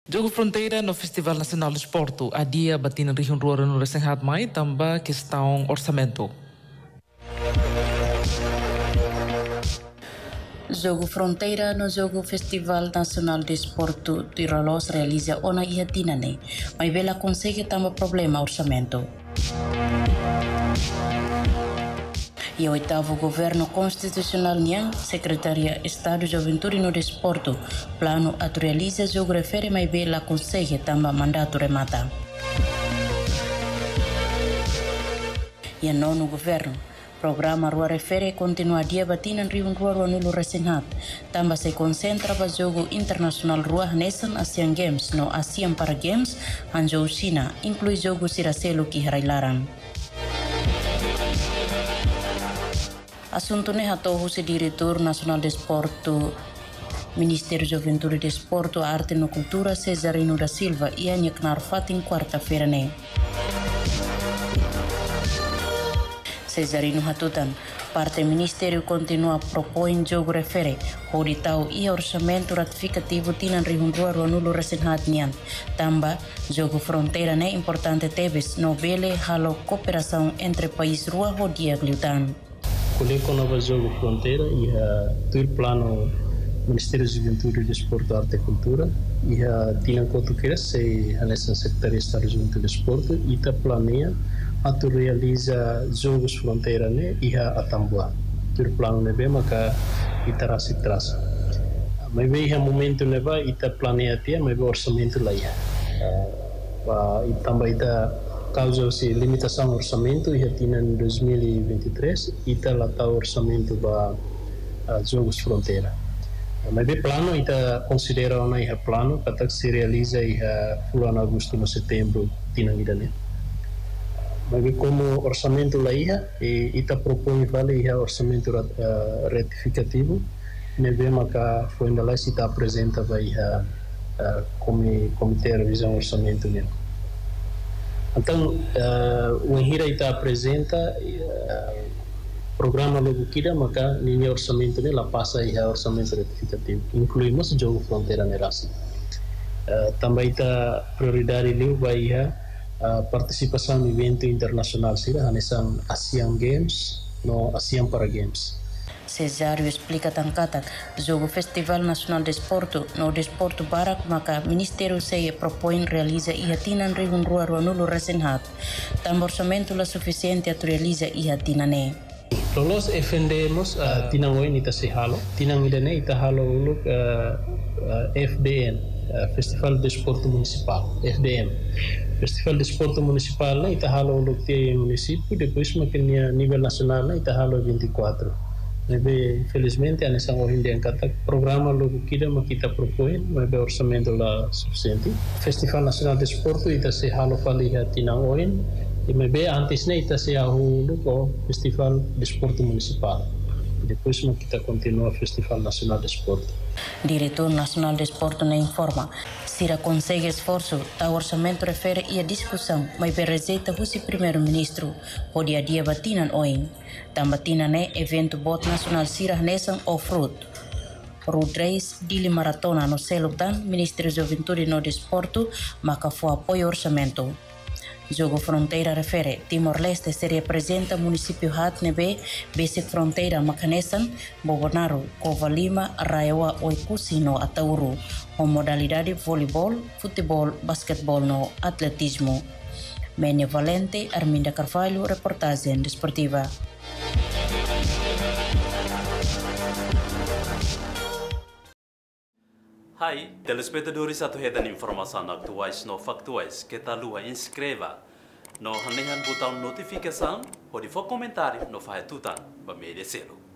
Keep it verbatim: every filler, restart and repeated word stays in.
Jogo Fronteira no Festival Nacional de Esporte, a dia batina região rural no recém-had mai, também questão orçamento. Jogo Fronteira no Jogo Festival Nacional de Esporte de Rolos realiza ona ia tinane, mas vela consegue também problema orçamento. E o oitavo governo constitucional Nian, Secretaria Estado de Juventude no Desporto, plano atualiza jogo refere mais vela consegue também mandato remata. E o nono governo, programa Rua Refere continua dia batina em Rio Rua Nulo Recém-had. Também se concentra para o jogo internacional Rua Nessan Asian Games no Asian Para Games, Hangzhou China, inclui jogo Siracelo que Harailaran. Assunto ne hatou o diretor nacional de esporte, Ministério de Juventude e Desporto, Arte e Cultura, Cesarino da Silva, e a Nheknar Fatin quarta-feira ne. Cesarino Hatutan, parte Ministério continua a propor jogo refere, Roditau e orçamento ratificativo tinan rihundua ruanulo recém-had nian. Tamba, jogo fronteira né importante teves, novele halo cooperação entre país rua rodia gliutan. Colher com nova jogo fronteira e a uh, plano Ministério da Juventude, Desporto, Arte e Cultura e a tinha quanto que se a nessa Secretaria de Estado de Juventude e Desporto e ta planeia a tu realiza jogos fronteira né e a atambua tu plano ne bem maka itara se traz mas bem a momento ne vai ita planeia tia mas orçamento lá ia pa e também ita causa se limitação orçamento e tinha em dois mil e vinte e três ita lá tá orçamento para jogos fronteira. Mas bem plano ita considera ona ia plano para que se realiza ia fulano agosto no setembro tinha ida né. Mas bem como orçamento lá ia e ita propõe vale ia orçamento uh, retificativo ne vemos que foi ainda lá se ita apresenta vai ia uh, como comitê de revisão orçamento mesmo. Então, uh, o Enhira ita apresenta uh, programa logo kira maka nini orçamento ne la passa e orçamento retificativo incluímos jogo fronteira nerasi uh, também ita prioridade liu vai a participação no evento internacional sira nessa Asian Games no Asian Para Games. Cesário explica tankata jogo Festival Nacional de Esporte no Desporto Barak maka Ministério se propõe realiza e atinan rihun rua rua nulo recém-had. Tam orçamento la suficiente a realiza e atinane. Nós defendemos uh, tinang oin ita se halo, tinang idane ita halo uluk uh, uh, F D M, uh, Festival de Desporto Municipal, F D M. Festival de Desporto Municipal na ita halo uluk tia município, depois makin nível nacional na ita halo vinte e quatro. Nebe felizmente a nessa oin dia kata programa logo kida makita propõe, mas orçamento lá suficiente. Festival Nacional de Desporto ita se halo fali tinang oin. E me be antes ne ita se ahulu ko Festival de Desporto Municipal. Depois kita continua Festival Nacional de Desporto. Diretor Nacional de Desporto ne informa, Sira consegue esforço, ta orçamento refere e a discussão, mas be receita husi primeiro-ministro, pode a dia batinan oin. Tam batinan ne evento bot nacional Sira Nessan off-road. Road Race, Dili Maratona no Seluptan, Ministério da Juventude no Desporto, maka foi apoio orçamento. Jogo Fronteira refere, Timor-Leste se representa município Hatnebe, Basic Fronteira Macanessan, Bobonaro, Cova Lima, Raiwa, Oikusi no Atauru, com modalidade voleibol, futebol, basquetebol no atletismo. Menia Valente, Arminda Carvalho, reportagem desportiva. Hai, telespectadores atuhedan informação atuais no factuais que tá lua inscreva no hanehan botão notificação, pode for comentário no faz tutan, ba merecê-lo.